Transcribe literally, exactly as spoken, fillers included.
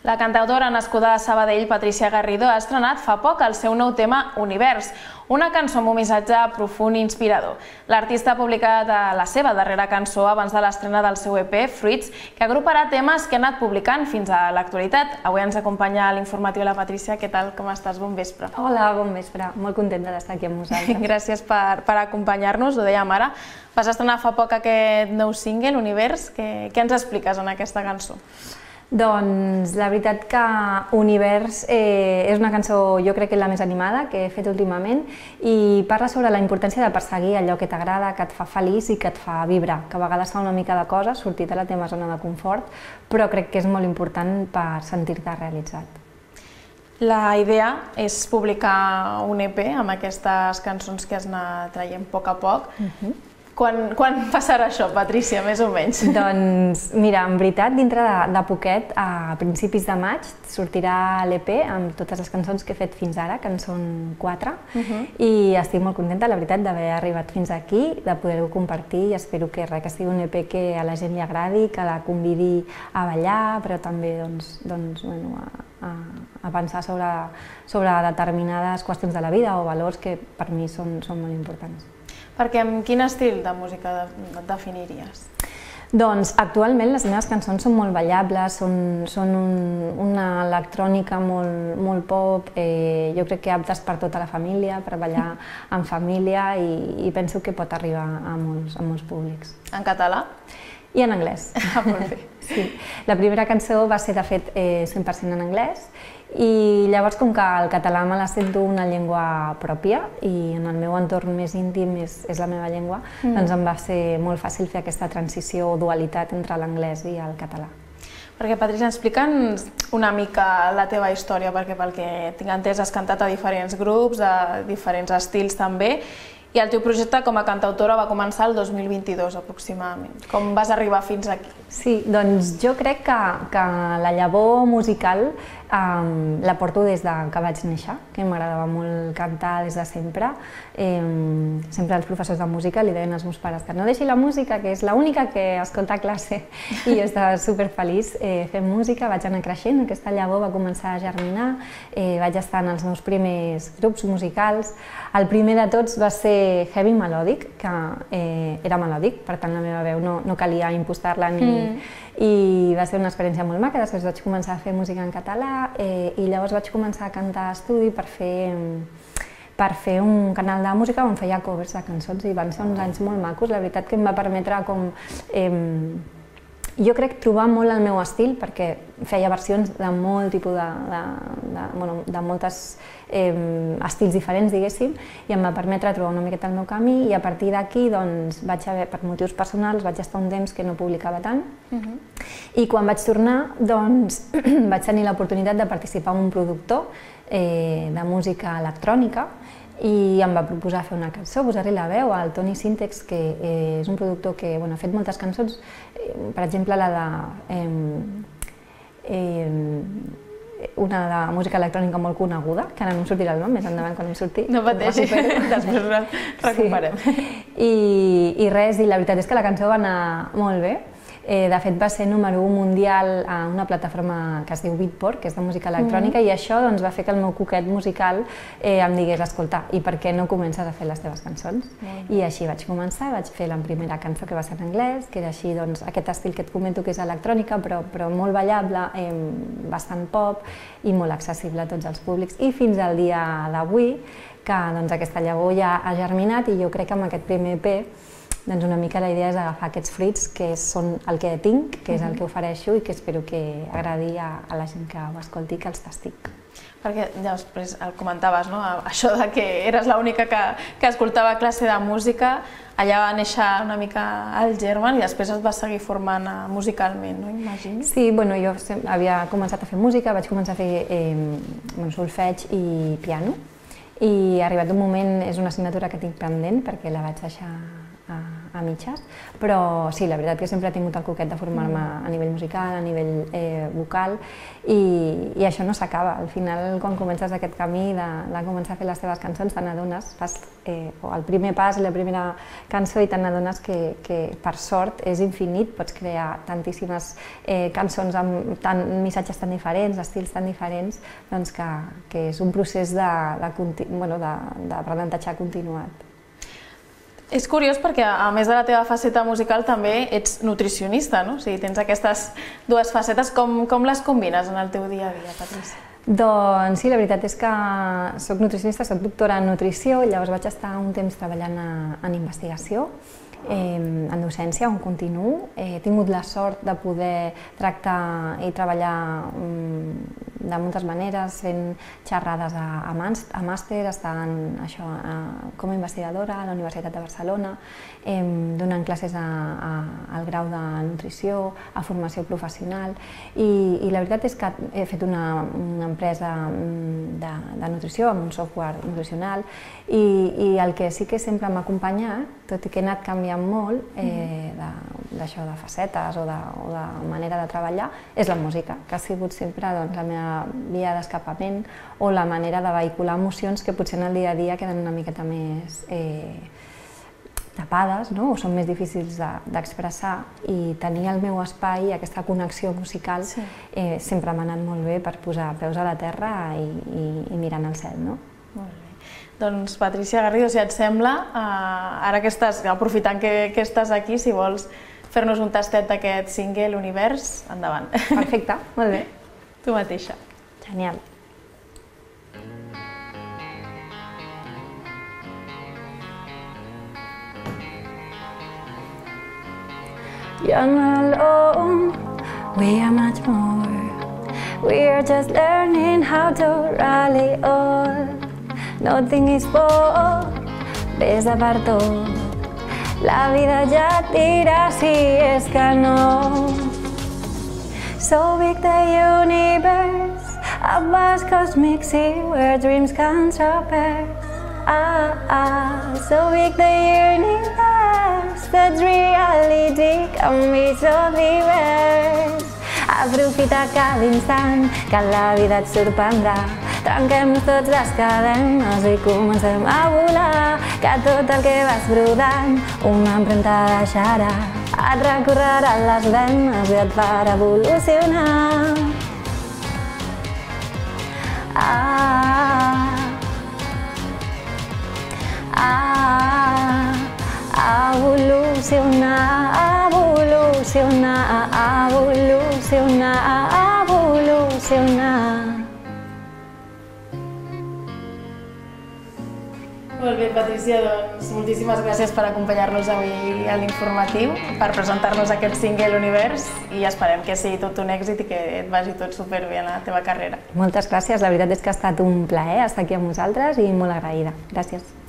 La cantautora nascuda a Sabadell, Patricia Garrido, ha estrenat fa poc el seu nou tema Univers, una cançó amb un missatge profund i inspirador. L'artista ha publicat la seva darrera cançó abans de l'estrena del seu E P, Fruits, que agruparà temes que ha anat publicant fins a l'actualitat. Avui ens acompanya a l'informatiu la Patricia. Què tal? Com estàs? Bon vespre. Hola, bon vespre. Molt contenta d'estar aquí amb vosaltres. Gràcies per, per acompanyar-nos, ho dèiem ara. Vas estrenar fa poc aquest nou single, Univers. Què, què ens expliques en aquesta cançó? Doncs la veritat que Univers eh, és una cançó, jo crec que és la més animada que he fet últimament, i parla sobre la importància de perseguir allò que t'agrada, que et fa feliç i que et fa vibrar, que a vegades fa una mica de cosa, sortir de la teva zona de confort, però crec que és molt important per sentir-te realitzat. La idea és publicar un E P amb aquestes cançons que has anat traient a poc a poc. Uh-huh. Quan, quan passarà això, Patricia, més o menys? Doncs mira, en veritat, dintre de, de poquet, a principis de maig, sortirà l'E P amb totes les cançons que he fet fins ara, que en són quatre, uh-huh. i estic molt contenta, la veritat, d'haver arribat fins aquí, de poder-ho compartir, i espero que, res, que sigui un E P que a la gent li agradi, que la convidi a ballar, però també doncs, doncs, bueno, a, a pensar sobre, sobre determinades qüestions de la vida o valors que per mi són, són molt importants. Perquè amb quin estil de música et definiries? Doncs actualment les meves cançons són molt ballables, són, són un, una electrònica molt, molt pop, eh, jo crec que aptes per tota la família, per ballar en família, i, i penso que pot arribar a molts, a molts públics. En català? I en anglès. Ah, molt bé. Sí. La primera cançó va ser de fet eh, cent per cent en anglès, i llavors, com que el català me la sento una llengua pròpia i en el meu entorn més íntim és, és la meva llengua, mm. doncs em va ser molt fàcil fer aquesta transició o dualitat entre l'anglès i el català. Perquè, Patricia, explica'ns una mica la teva història, perquè pel que tinc entès has cantat a diferents grups, a diferents estils també, i el teu projecte com a cantautora va començar el dos mil vint-i-dos aproximadament. Com vas arribar fins aquí? Sí, doncs jo crec que, que la llavor musical um, la porto des de que vaig néixer, que m'agradava molt cantar des de sempre. Um, sempre els professors de música li deien als meus pares que no deixi la música, que és l'única que escolta a classe, i jo estava superfeliç eh, fent música, vaig anar creixent, aquesta llavor va començar a germinar, eh, vaig estar en els meus primers grups musicals. El primer de tots va ser heavy melòdic, que eh, era melòdic, per tant la meva veu no, no calia impostar-la ni... Mm. I va ser una experiència molt maca. Després vaig començar a fer música en català eh, i llavors vaig començar a cantar a estudi per fer, per fer un canal de música on feia covers de cançons, i van ser uns anys molt macos, la veritat que em va permetre com... Eh, jo crec trobar molt el meu estil, perquè feia versions de molt tipus de, de, de, bueno, de moltes eh, estils diferents, diguéssim, i em va permetre trobar una miqueta el meu camí, i a partir d'aquí, doncs, vaig haver, per motius personals, vaig estar un temps que no publicava tant, uh-huh. i quan vaig tornar, doncs, vaig tenir l'oportunitat de participar en un productor eh, de música electrònica, i em va proposar fer una cançó, posar-li la veu al Toni Sintex, que eh, és un productor que bueno, ha fet moltes cançons, eh, per exemple la de eh, eh, una de música electrònica molt coneguda, que ara no em sortirà el nom, més endavant quan em surti. No pateixi, després la recuperem. Sí. I, I res, i la veritat és que la cançó va anar molt bé. Eh, de fet, va ser número un mundial a una plataforma que es diu Beatport, que és de música electrònica, mm. i això doncs, va fer que el meu cuquet musical eh, em digués, escolta, i per què no comences a fer les teves cançons? Mm. I així vaig començar, vaig fer la primera cançó que va ser en anglès, que era així, doncs, aquest estil que et comento que és electrònica, però, però molt ballable, eh, bastant pop i molt accessible a tots els públics. I fins al dia d'avui, que doncs, aquesta llavor ja ha germinat, i jo crec que amb aquest primer E P doncs una mica la idea és agafar aquests fruits que són el que tinc, que és el que ofereixo i que espero que agradi a, a la gent que ho escolti, que els tastic. Perquè ja després el comentaves, no? Això de que eres l'única que, que escoltava classe de música, allà va néixer una mica el germen i després es va seguir formant musicalment, no? Imagino. Sí, bueno, jo havia començat a fer música, vaig començar a fer eh, bueno, solfeig i piano, i arribat un moment és una assignatura que tinc pendent perquè la vaig deixar a a mitges, però sí, la veritat que sempre he tingut el coquet de formar-me a nivell musical, a nivell eh, vocal, i, i això no s'acaba. Al final, quan comences aquest camí de, de començar a fer les teves cançons, te n'adones, fas eh, el primer pas, la primera cançó, i te n'adones que, que, per sort, és infinit, pots crear tantíssimes eh, cançons amb tant, missatges tan diferents, estils tan diferents, doncs que, que és un procés d'aprenentatge bueno, continuat. És curiós perquè, a més de la teva faceta musical, també ets nutricionista, no? O sigui, tens aquestes dues facetes. Com, com les combines en el teu dia a dia, Patrícia? Doncs sí, la veritat és que soc nutricionista, soc doctora en nutrició, llavors vaig estar un temps treballant a, en investigació, eh, en docència, on continuo. He tingut la sort de poder tractar i treballar um, de moltes maneres, fent xerrades a, a, a màster, estant això, a, com a investigadora a la Universitat de Barcelona, eh, donant classes a, a, al grau de nutrició, a formació professional, i, i la veritat és que he fet una, una empresa de, de nutrició amb un software nutricional, i, i el que sí que sempre m'ha acompanyat, tot i que he anat canviant molt eh, d'això de, de facetes o de, o de manera de treballar, és la música, que ha sigut sempre doncs, la meva via d'escapament o la manera de vehicular emocions que potser en el dia a dia queden una miqueta més eh, tapades, no? O són més difícils d'expressar, i tenir el meu espai i aquesta connexió musical sí. eh, sempre m'ha anat molt bé per posar peus a la terra i, i, i mirant al cel. No? Molt bé. Doncs, Patrícia Garrido, si et sembla, eh, ara que estàs, aprofitant que, que estàs aquí, si vols fer-nos un tastet d'aquest single, Univers, endavant. Perfecte, molt bé. Tu mateixa. Genial. You're not alone, we are much more. We are just learning how to rally all. Nothing is for, ves a per tot. La vida ja et dirà si és que no. So big the universe, a vast cosmic sea where dreams can traverse. Ah, ah, so big the universe, that reality can be so diverse. Aprofita cada instant, que la vida et sorprendrà. Trenquem-nos tots les cadenes i comencem a volar, que tot el que vas brodant una empremta deixarà. Et recorreran les venes i et farà evolucionar. Ah, ah, evolucionar, evolucionar, evolucionar, evolucionar. Molt bé, Patrícia, doncs moltíssimes gràcies per acompanyar-nos avui a l'Informatiu, per presentar-nos aquest single Univers, i esperem que sigui tot un èxit i que et vagi tot superbé en la teva carrera. Moltes gràcies, la veritat és que ha estat un plaer estar aquí amb vosaltres i molt agraïda. Gràcies.